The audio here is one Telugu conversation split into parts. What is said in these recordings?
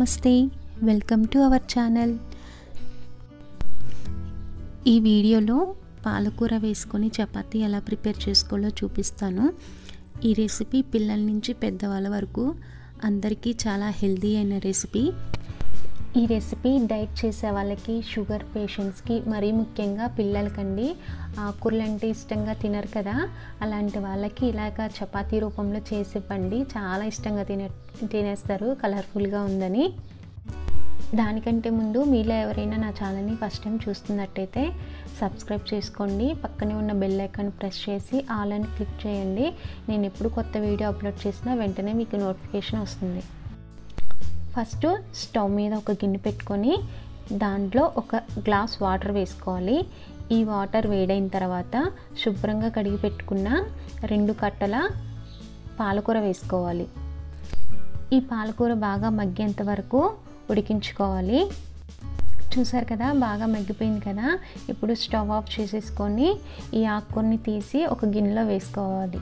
నమస్తే, వెల్కమ్ టు అవర్ ఛానల్. ఈ వీడియోలో పాలకూర వేసుకొని చపాతీ ఎలా ప్రిపేర్ చేసుకోవాలో చూపిస్తాను. ఈ రెసిపీ పిల్లల నుంచి పెద్దవాళ్ళ వరకు అందరికీ చాలా హెల్తీ అయిన రెసిపీ. ఈ రెసిపీ డైట్ చేసే వాళ్ళకి, షుగర్ పేషెంట్స్కి, మరీ ముఖ్యంగా పిల్లలకండి. ఆకుకూరలు అంటే ఇష్టంగా తినరు కదా, అలాంటి వాళ్ళకి ఇలాగ చపాతీ రూపంలో చేసి ఇవ్వండి. చాలా ఇష్టంగా తినేస్తారు కలర్ఫుల్గా ఉందని. దానికంటే ముందు మీలో ఎవరైనా నా ఛానల్ని ఫస్ట్ టైం చూస్తున్నట్టయితే సబ్స్క్రైబ్ చేసుకోండి. పక్కనే ఉన్న బెల్ ఐకాన్ ప్రెస్ చేసి ఆల్ అని క్లిక్ చేయండి. నేను ఎప్పుడు కొత్త వీడియో అప్లోడ్ చేసినా వెంటనే మీకు నోటిఫికేషన్ వస్తుంది. ఫస్ట్ స్టవ్ మీద ఒక గిన్నె పెట్టుకొని దాంట్లో ఒక గ్లాస్ వాటర్ వేసుకోవాలి. ఈ వాటర్ వేడైన తర్వాత శుభ్రంగా కడిగి పెట్టుకున్న 2 కట్టల పాలకూర వేసుకోవాలి. ఈ పాలకూర బాగా మగ్గేంత వరకు ఉడికించుకోవాలి. చూసారు కదా, బాగా మగ్గిపోయింది కదా. ఇప్పుడు స్టవ్ ఆఫ్ చేసేసుకొని ఈ ఆకుకూరని తీసి ఒక గిన్నెలో వేసుకోవాలి.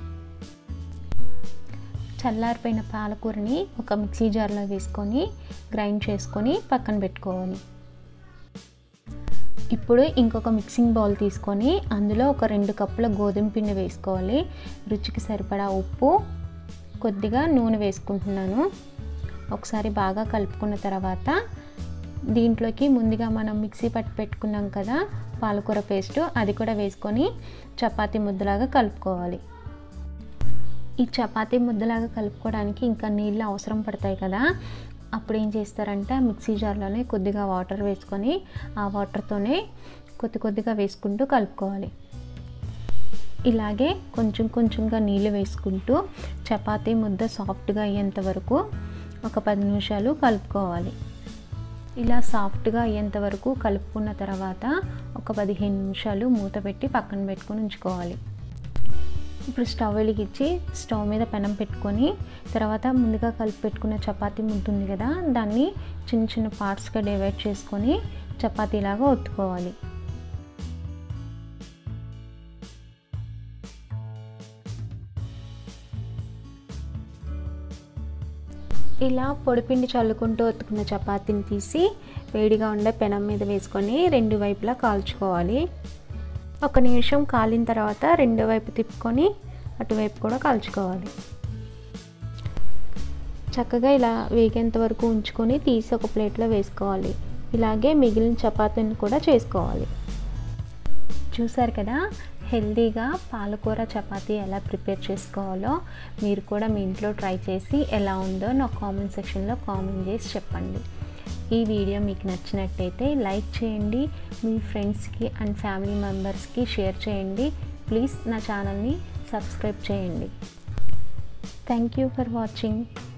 చల్లారిపోయిన పాలకూరని ఒక మిక్సీ జార్లో వేసుకొని గ్రైండ్ చేసుకొని పక్కన పెట్టుకోవాలి. ఇప్పుడు ఇంకొక మిక్సింగ్ బౌల్ తీసుకొని అందులో ఒక 2 కప్పుల గోధుమ పిండి వేసుకోవాలి. రుచికి సరిపడా ఉప్పు, కొద్దిగా నూనె వేసుకుంటున్నాను. ఒకసారి బాగా కలుపుకున్న తర్వాత దీంట్లోకి ముందుగా మనం మిక్సీ పట్టి పెట్టుకున్నాం కదా పాలకూర పేస్ట్, అది కూడా వేసుకొని చపాతీ ముద్దలాగా కలుపుకోవాలి. ఈ చపాతీ ముద్దలాగా కలుపుకోవడానికి ఇంకా నీళ్ళు అవసరం పడతాయి కదా. అప్పుడు ఏం చేస్తారంటే మిక్సీ జార్లోనే కొద్దిగా వాటర్ వేసుకొని ఆ వాటర్తోనే కొద్దిగా వేసుకుంటూ కలుపుకోవాలి. ఇలాగే కొంచెంగా నీళ్ళు వేసుకుంటూ చపాతీ ముద్ద సాఫ్ట్గా అయ్యేంత వరకు ఒక 10 నిమిషాలు కలుపుకోవాలి. ఇలా సాఫ్ట్గా అయ్యేంత వరకు కలుపుకున్న తర్వాత ఒక 15 నిమిషాలు మూత పెట్టి పక్కన పెట్టుకొని ఉంచుకోవాలి. ఇప్పుడు స్టవ్ వెలిగించి స్టవ్ మీద పెనం పెట్టుకొని తర్వాత ముందుగా కలిపి పెట్టుకున్న చపాతీ ముద్ద ఉంది కదా, దాన్ని చిన్న పార్ట్స్గా డివైడ్ చేసుకొని చపాతీలాగా ఒత్తుకోవాలి. ఇలా పొడిపిండి చల్లుకుంటూ ఒత్తుకున్న చపాతీని తీసి వేడిగా ఉండే పెనం మీద వేసుకొని 2 వైపులా కాల్చుకోవాలి. 1 నిమిషం కాలిన తర్వాత 2 వైపు తిప్పుకొని అటువైపు కూడా కాల్చుకోవాలి. చక్కగా ఇలా వేగేంత వరకు ఉంచుకొని తీసి ఒక ప్లేట్లో వేసుకోవాలి. ఇలాగే మిగిలిన చపాతీని కూడా చేసుకోవాలి. చూసారు కదా, హెల్తీగా పాలకూర చపాతీ ఎలా ప్రిపేర్ చేసుకోవాలో మీరు కూడా మీ ఇంట్లో ట్రై చేసి ఎలా ఉందో నా కామెంట్ సెక్షన్లో కామెంట్ చేసి చెప్పండి. ఈ వీడియో మీకు నచ్చినట్టయితే లైక్ చేయండి, మీ ఫ్రెండ్స్కి అండ్ ఫ్యామిలీ మెంబర్స్కి షేర్ చేయండి. ప్లీజ్ నా ఛానల్ని సబ్స్క్రైబ్ చేయండి. Thank you for watching.